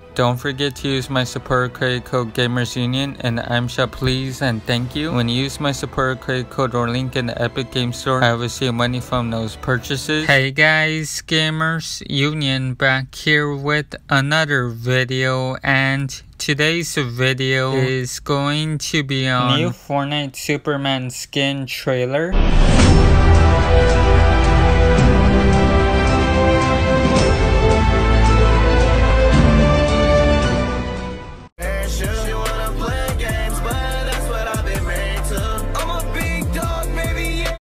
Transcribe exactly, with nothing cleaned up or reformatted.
Don't forget to use my support credit code GamersUnion and I'm shop please and thank you. When you use my support credit code or link in the Epic Game Store, I will receive money from those purchases. Hey guys, Gamers Union back here with another video, and today's video is going to be on new Fortnite Superman skin trailer.